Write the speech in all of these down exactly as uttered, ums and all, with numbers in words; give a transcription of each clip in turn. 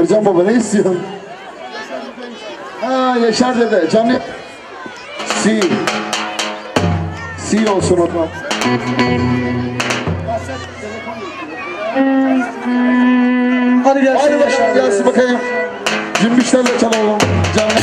Ercan Baba ne istiyorsun? Ha Yaşar dede canlı. Si. Si olsun o zaman. Hadi gelsin. Hadi bakalım gelsin bakayım. Cümbüşlerle çalalım. Canlı.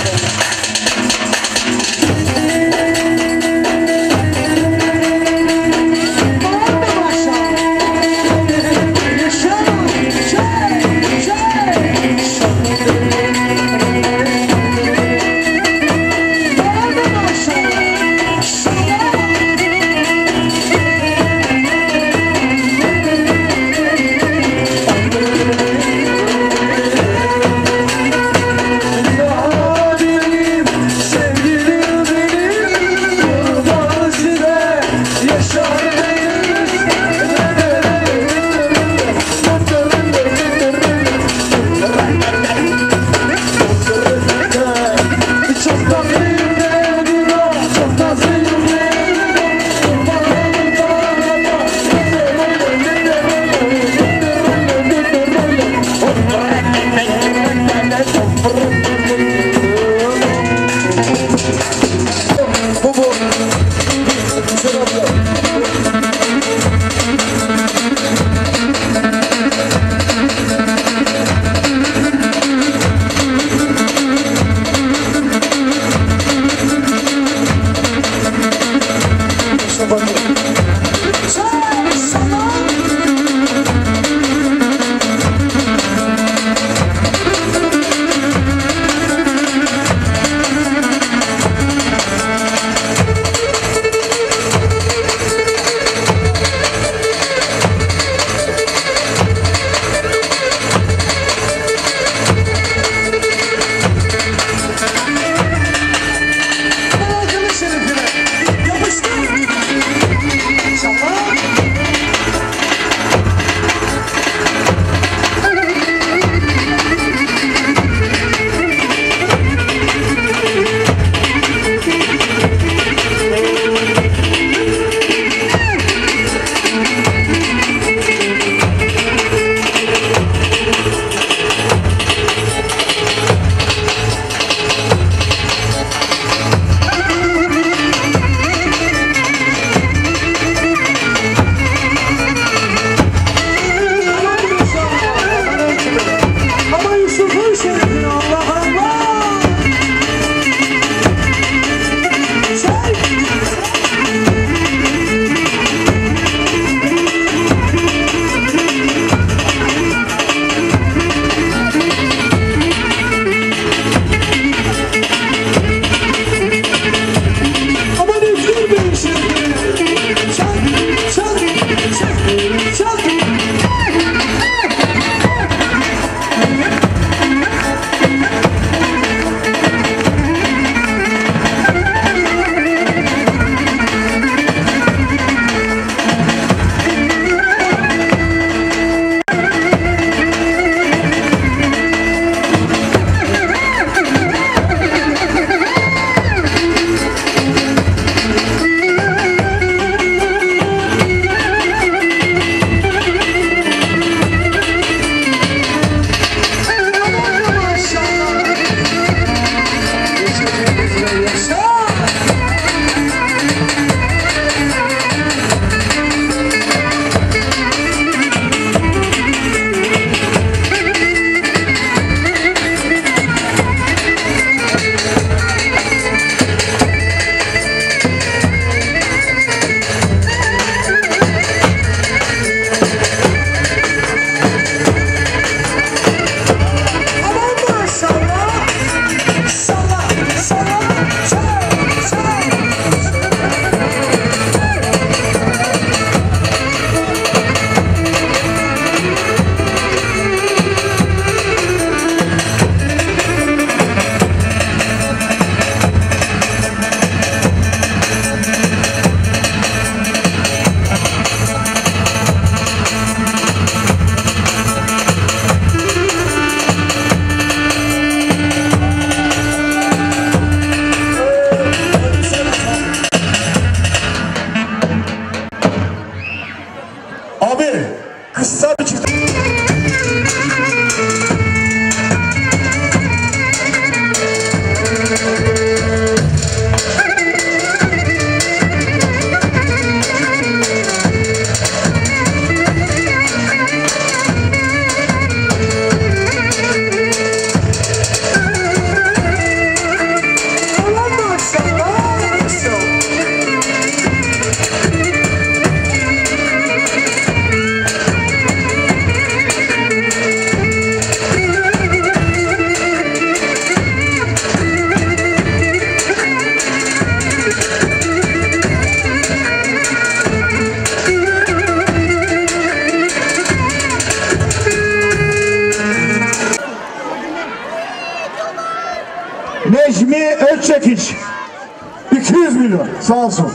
Çekiç. iki yüz milyon. Sağ olsun.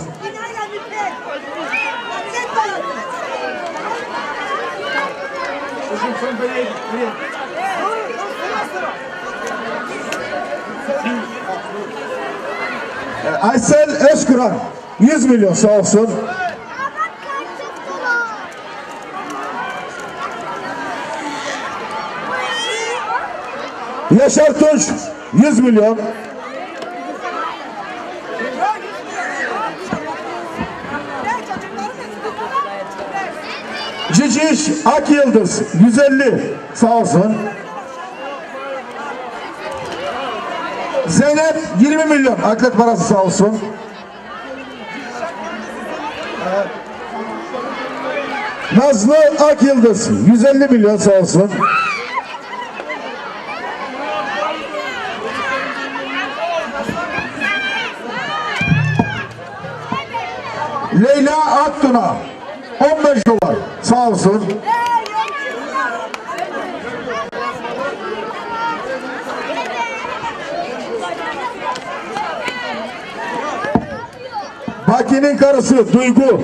Aysel Özkıran. yüz milyon. Sağ olsun. Yaşar Tunç. yüz milyon. Ciciş Ak Yıldız yüz elli. Sağ olsun. Zeynep yirmi milyon. Aklet parası sağ olsun. Nazlı Ak Yıldız yüz elli milyon sağ olsun. Leyla Aktuna on beş dolar sağ olsun. Baki'nin karısı Duygu.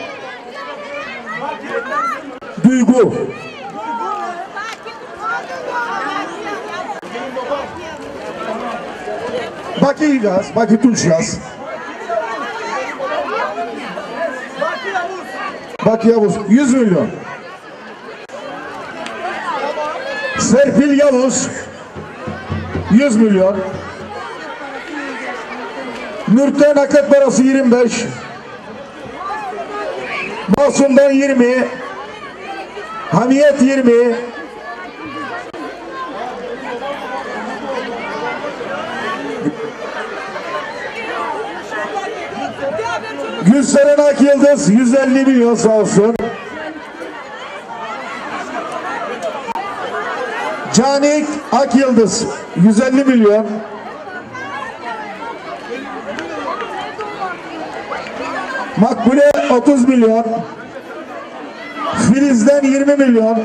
Duygu. Baki yaz, Baki Tunç yaz. Baki Yavuz yüz milyon. Serpil Yavuz yüz milyon. Nurten Aklet parası yirmi beş. Masum'dan yirmi. Hamiyet yirmi. Gülseren Ak Yıldız yüz elli milyon sağ olsun. Canik Ak Yıldız yüz elli milyon. Makbule otuz milyon. Filiz'den yirmi milyon.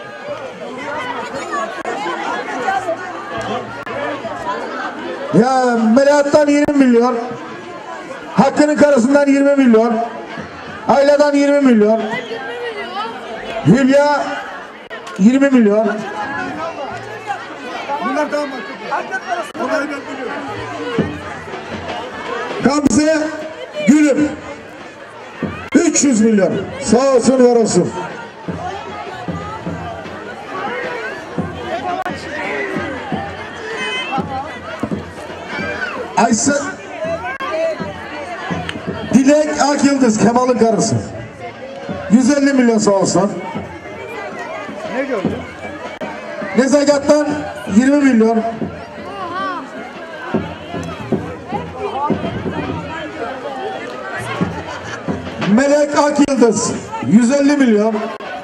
Ya Melahat'tan yirmi milyon. Hakkı'nın karısından yirmi milyon. Ayla'dan yirmi milyon. Hülya yirmi milyon. Bunlar tamam. Gamze Gülüm üç yüz milyon. Sağ olsun var olsun. Aysel Dilek Ak Yıldız Kemal'ın karısı yüz elli milyon sağ olsun. Ne gördün? Nezakat'tan yirmi milyon. Melek Ak Yıldız yüz elli milyon.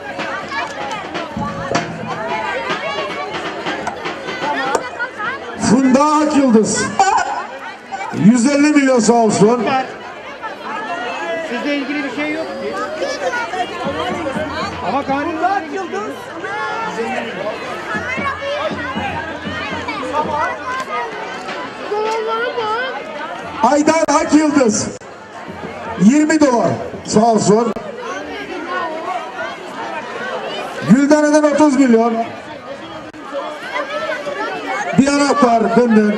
Funda Ak Yıldız yüz elli milyon sağ olsun. Sizle ilgili bir şey yok ki. Ama kanun Ak Yıldız. Aydan Ak Yıldız yirmi dolar sağ olsun. Güldane'den otuz milyon. Bir anahtar döndün.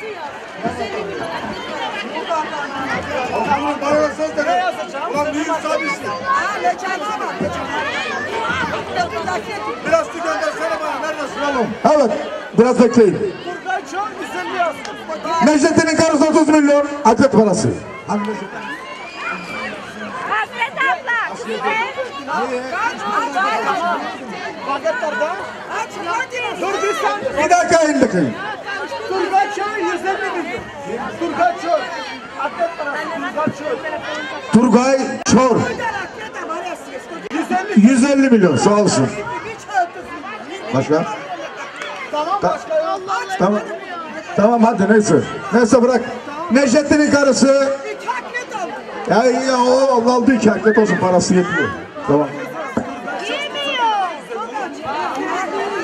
Biraz su göndersene bana. Neredesin oğlum? Evet biraz bekleyin. Necdet'in karısı otuz milyon. Aklet parası. Hasret abla. Dur bir sen. Bir dakika in bakayım. Turgay Çöl yüz elli milyon. Turgay Çöl. Atlet parası. Turgay Çöl. Turgay Çor yüz elli milyon sağ olsun. Başka? Tamam başka yok. Tamam. Tamam hadi neyse. Neyse bırak. Necdet'in karısı. Ya, ya o aldı iki aklet olsun parası yetiyor. Tamam.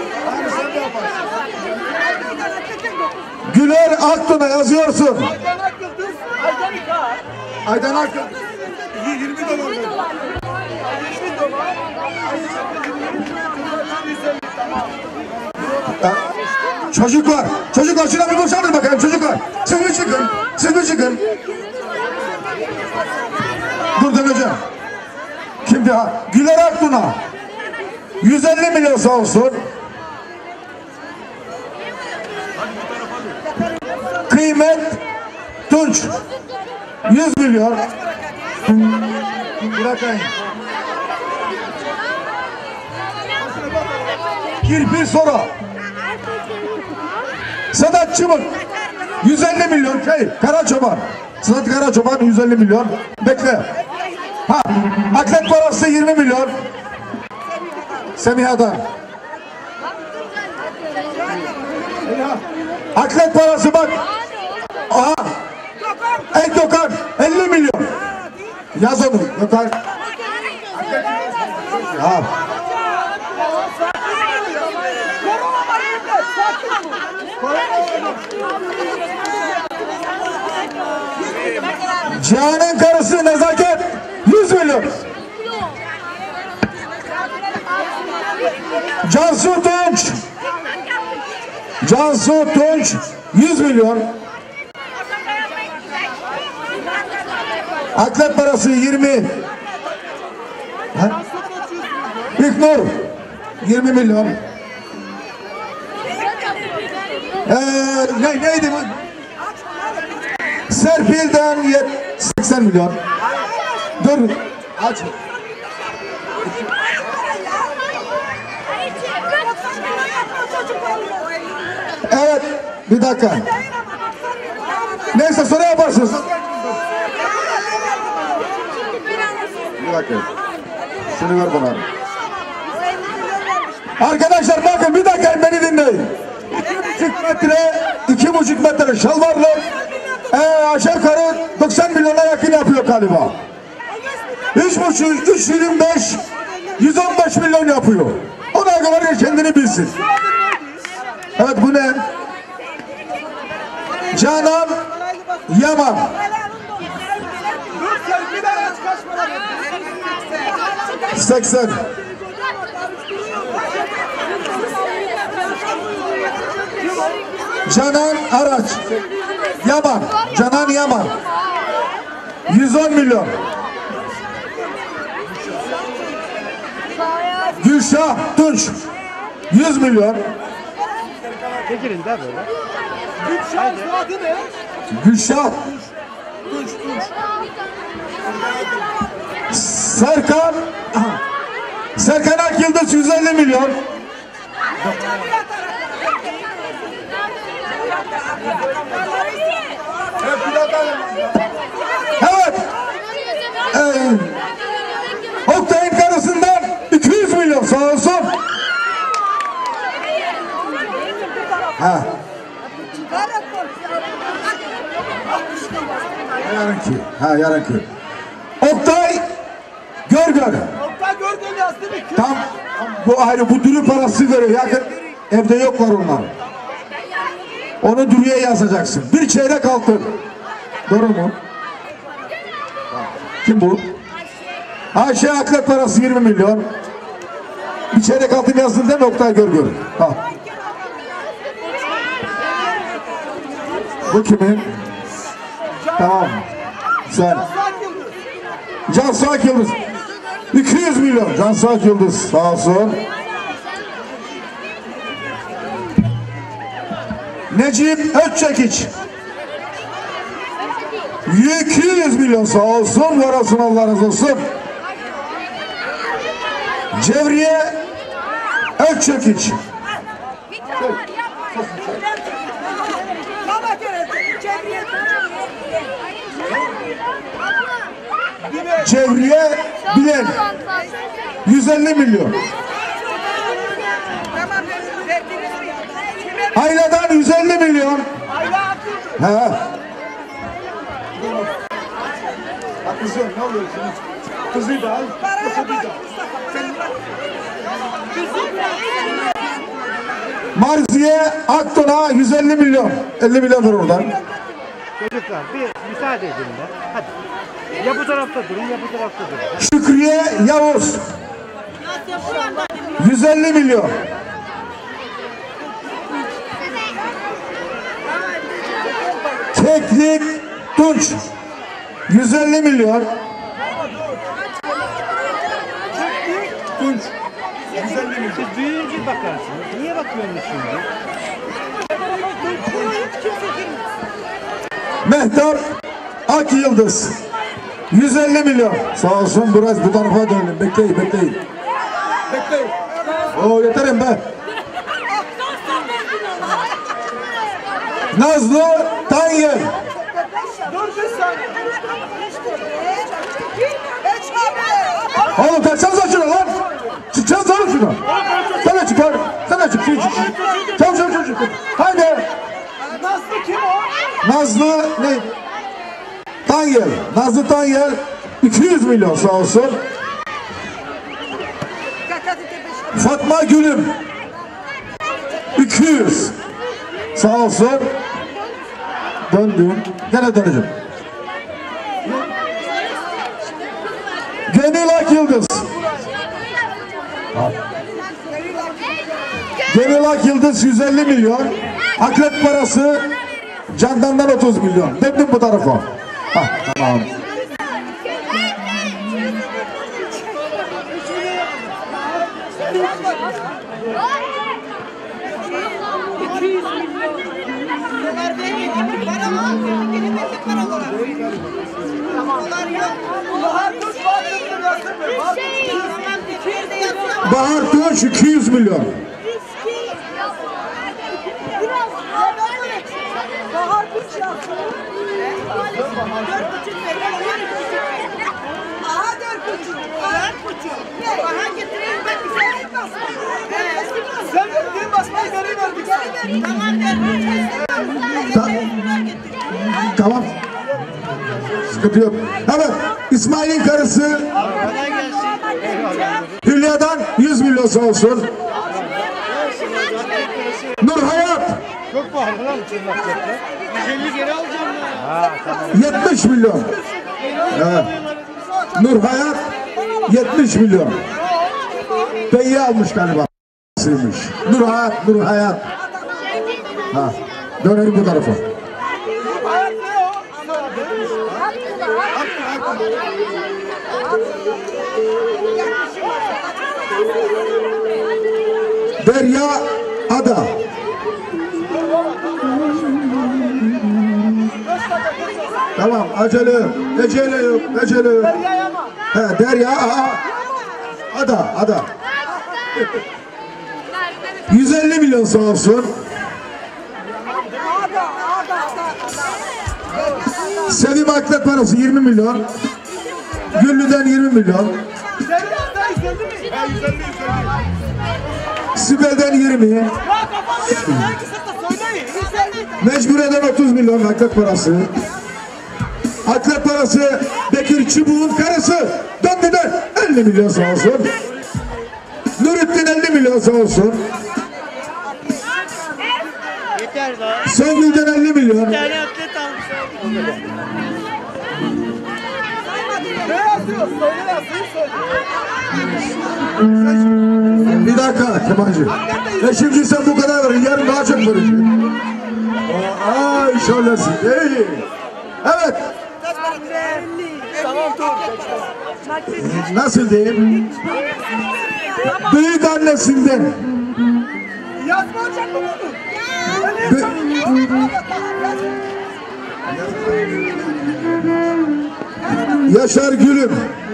Güler Aktun'a yazıyorsun. Aydan Akın. yirmi dolar. yirmi dolar. Çocuklar, çocuklar şuna bir boşaltın bakayım çocuklar. Siz mi çıkın? Siz mi çıkın? Dur döneceğim. Kimdi ha? Güler Aktuna. yüz elli milyon sağ olsun. Kıymet Tunç. yüz milyon. Bırakayım. Kirpi Sora. Sedat Çımık. yüz elli milyon. Şey, Karaçoban. Sedat Karaçoban yüz elli milyon. Bekle. Ha, atlet parası yirmi milyon. Semiha'dan. Atlet parası bak. Aha. El Dokan elli milyon. Yaz onu. Dokan. Ha. Cihan'ın karısı Nezaket yüz milyon. Cansu Tunç. Cansu Tunç yüz milyon. Atlet parası yirmi. İlknur yirmi milyon. Ee, ne, neydi bu? Serpil'den seksen milyon. Dur aç. Evet bir dakika. Neyse sonra yaparsınız. Bir dakika. Şunu ver bana. Arkadaşlar bakın bir dakika beni dinleyin. İki buçuk metre, iki buçuk metre şalvarlı. Ee, aşağı yukarı doksan milyona yakın yapıyor galiba. Üç buçuk, üç yirmi beş, yüz on beş milyon yapıyor. Ona göre kendini bilsin. Evet bu ne? Canan Yaman. seksen. Canan Araç. Yaman. Canan Yaman. yüz on milyon. Gülşah Tunç. yüz milyon. Çekilin de böyle. Gülşah adı ne? Gülşah. Tunç, Tunç. Serkan. Serkan Akyıldız yüz elli milyon. Evet. Ee, Oktay'ın karısından iki yüz milyon sağ olsun. Ha. Yarınki. Ha yarınki. Oktay Görgör. Oktay Görgör yazdı mı? Tam bu ayrı bu dürü parası veriyor. Yakın evde yok var onlar. Onu dürüye yazacaksın. Bir çeyrek altın. Doğru mu? Kim bu? Ayşe Aklet parası yirmi milyon. Bir çeyrek altın yazdın değil mi Oktay Görgör? Ha. Bu kimin? Tamam. Sen. Cansu Akyıldız. iki yüz milyon. Cansu Akyıldız. Sağ olsun. Necip Öççekiç. iki yüz milyon sağ olsun. Varasın Allah razı olsun. Cevriye Öççekiç. Cevriye Bilen yüz elli milyon. Ayla'dan yüz elli milyon. He. Kızım ne oluyor şimdi? Kızıyı da al. Marziye Akton'a yüz elli milyon. elli milyon oradan. Çocuklar bir müsaade edin de. Hadi. Ya bu tarafta durun ya bu tarafta durun. Şükriye Yavuz yüz elli milyon. Keklik Tunç yüz elli milyon. Tunç yüz elli milyon. Siz büyüyünce bakarsınız. Niye bakıyorsunuz şimdi? Mehtap Ak Yıldız yüz elli milyon. Sağ olsun, biraz bu tarafa dönelim. Bekleyin, bekleyin. Bekleyin. Oo, yeterim be. Nazlı Tanyel. Dur bir saniye. Oğlum taksanıza şunu lan. Çıksanıza şunu. Sana çıkar. Sana çık. Çık çık. Çabuk çabuk çabuk. Haydi. Nazlı kim o? Nazlı ne? Tanyel. Nazlı Tanyel iki yüz milyon sağ olsun. Fatma Gülüm iki yüz. Sağ olsun. Döndüm. Gene döneceğim. Gönül Ak Yıldız. Gönül Ak Yıldız yüz elli milyon. Akrep parası Candan'dan otuz milyon. Döndüm bu tarafa. Hah, tamam. Bahar Tunç iki yüz milyon. Bahar Tunç yaptı. Dört buçuk veriyor. Aha dört buçuk. Dört buçuk. Bahar getireyim ben bir şey etmez. Sen verdiğin basmayı geri verdik. Tamam dört buçuk. Tamam. Sıkıntı yok. Evet. İsmail'in karısı Hülya'dan yüz milyon sağ olsun. Nur Hayat Çok pahalı lan tırnakçaklar. yüz elli geri alacağım ya. yetmiş milyon. Evet. Nur Hayat yetmiş milyon. Beyi almış galiba. Nur Hayat, Nur Hayat. Ha. Dönelim bu tarafa. Hayat ne o? Derya Ada. Tamam, acele yok, acele yok, acele yok. He, Derya Aa, Ada, Ada. yüz elli milyon sağ olsun. Sevim Aklet parası yirmi milyon. Güllü'den yirmi milyon. Sibel'den yirmi. Mecbure'den otuz milyon aklet parası. Aklet parası Bekir Çubuğ'un karısı Döndü'den elli milyon sağ olsun. Nurettin elli milyon sağ olsun. Yeter daha. Songül'den elli milyon. Bir tane atlet almış. Ne yazıyor? Söyle yazıyı söyle. Bir dakika Kemal'cim. E şimdi sen bu kadar verin. Yarın daha çok vereceksin. Ay şöylesin. İyi. Evet. Tamam dur. Nasıl diyeyim? Büyük annesinden. Yazma olacak mı bunu? Yaşar Gülüm.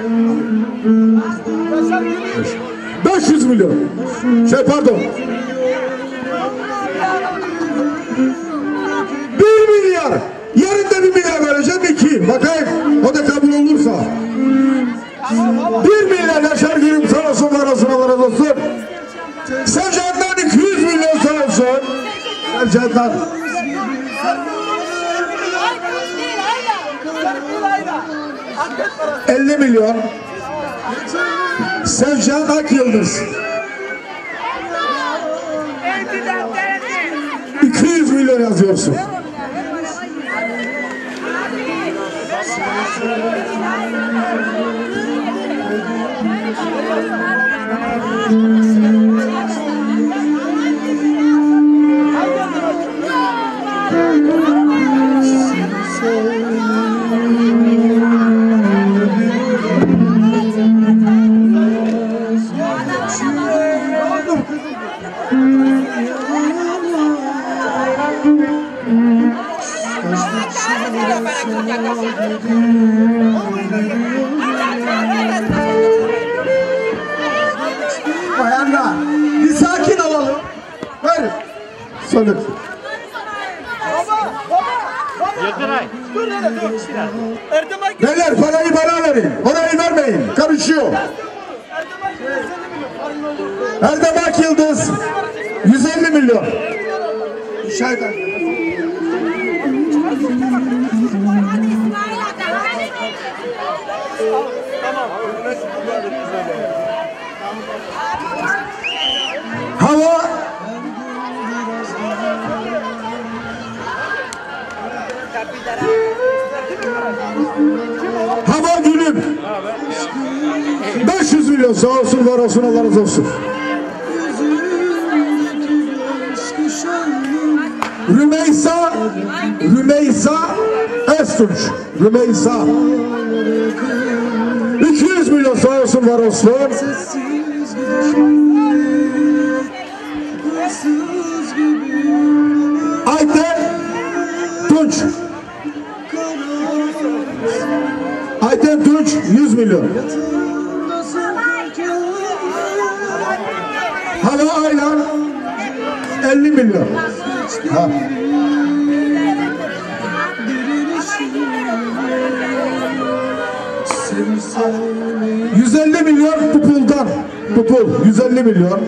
beş yüz milyon. Şey pardon. bir milyar. Yarın da bir milyar vereceğim iki. Bakayım. O da kabul olursa. bir milyar Yaşar Gülüm sağ olsun var olsun Allah razı olsun. Sevcan'dan iki yüz milyon sağ olsun. Sevcan'dan. elli milyon. Sevcan Ak Yıldız. iki yüz milyon yazıyorsun. Bayanlar, bir sakin olalım. Ver. Söyle. Baba, baba, baba. Yıldıray. Dur hele dur. Erdem Aygün. Beyler parayı bana verin. Orayı vermeyin. Karışıyor. Erdem Aygün yüz elli milyon. Paranın olduğu. Erdem Akyıldız yüz elli milyon. Şahiden. Hava Hava gülüm beş yüz milyon sağ olsun var olsun Allah razı olsun. Rümeysa Rümeysa Estunç Rümeysa iki yüz milyon sağ olsun var olsun. Ayten Tunç Ayten Tunç yüz milyon. Hava Aylan elli milyon. Ha. yüz elli milyon Pupul'dan. Pupul yüz elli milyon.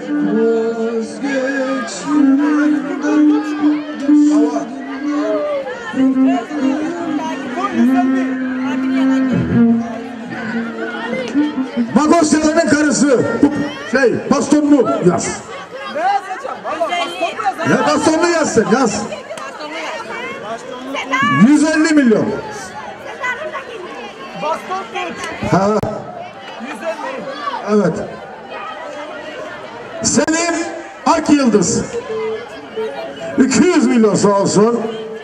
Magosyaların karısı şey bastonlu yaz. Ne yazacağım? Valla baston mu yazacağım? Ya bastonlu yazsın yaz. yüz elli milyon. Baston tut. Ha, yüz elli. evet. Selim Akyıldız iki yüz milyon sağ olsun.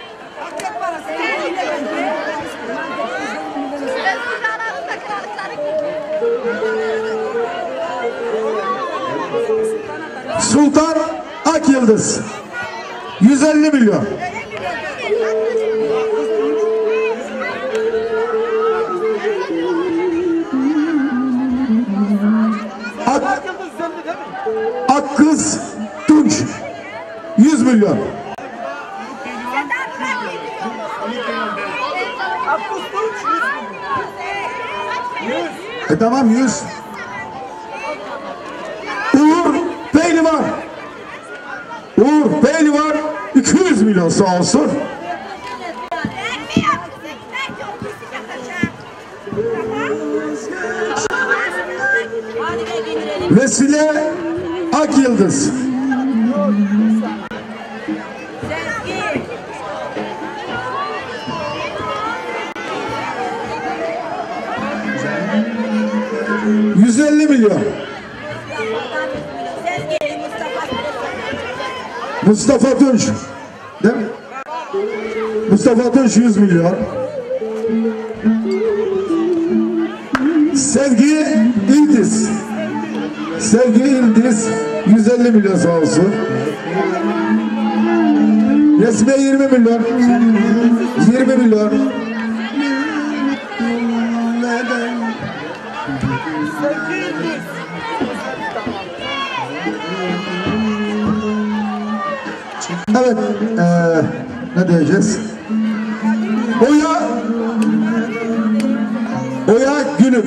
Sultan Akyıldız yüz elli milyon. Ak, Herkes yüz elli değil mi? Akkız Tunç yüz milyon. Akkus Tunç yüz milyon. E tamam yüz. Uğur Pehlivan. Uğur Pehlivan iki yüz milyon sağ olsun. Vesile Akyıldız yüz elli milyon. Mustafa Tunç değil mi? Mustafa Tunç yüz milyon. Sevgi İldiz Sevgi İldiz yüz elli milyon sağ olsun. Resme yirmi milyon. yirmi milyon. Evet, ee, ne diyeceğiz? Oya Oya Gülüm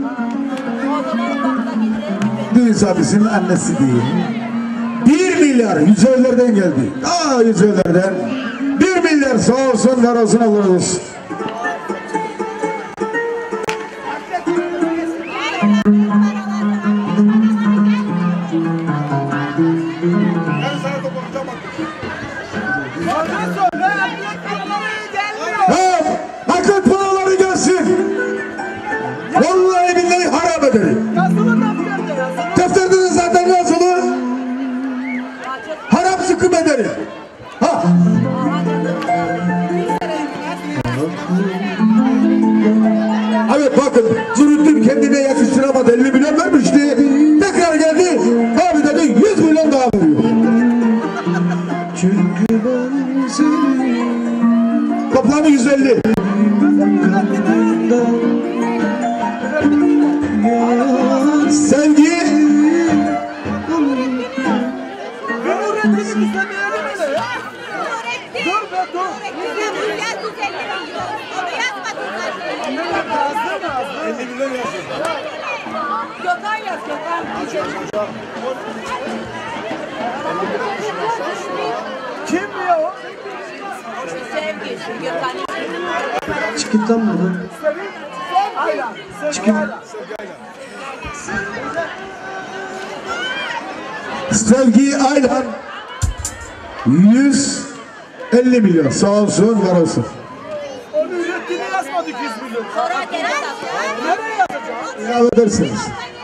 Düğün abisinin annesi değil. Bir milyar yüzeylerden geldi. Aa yüzeylerden. Bir milyar sağ olsun var olsun Allah razı olsun. Ha, akıl paraları gelsin. Vallahi billahi harap ederim. Yazılı defterde yazılı. Defterde de zaten yazılı. Harap sıkı bedeli. Ha. Evet bakın, Zühtün kendine yakıştıramadı, elli milyon vermişti. Tekrar geldi, abi dedi yüz milyon daha veriyor. Çünkü ben seni... Toplamı yüz elli. Sevgi... Ben üretimi istemeyelim mi ya? Dur be dur. elli milyon yazıyor. Gökhan yaz, Gökhan. Kim ya o? Sevgi, Gökhan. Çıkın lan buradan. Ayla. Sevgi Ayla. Sevgi Aylan yüz elli milyon. Sağ olsun, var olsun. Onu ürettiğini yazmadık yüz milyon. Sonra geri yazsın. Nereye yazacağız? İlave edersiniz.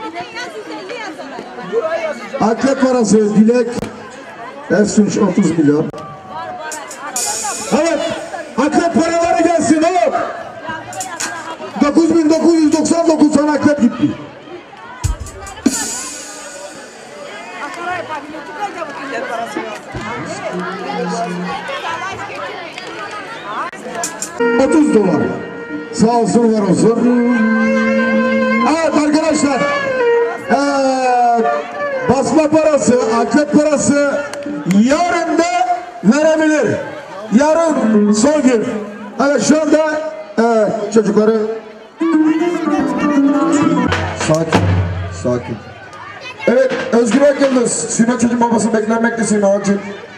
Buraya yazacağız. Akrep parası Dilek Ersunç otuz milyon. Evet, akrep paraları gelsin oğlum. dokuz bin dokuz yüz doksan dokuz tane akrep gitti. otuz dolar. Sağ olsun, var olsun. Evet arkadaşlar. Ee, basma parası, akrep parası yarın da verebilir. Yarın son gün. Evet şu anda e, çocukları sakin, sakin. Evet Özgür Akyıldız, Sünnet çocuğun babası beklenmektesin acil.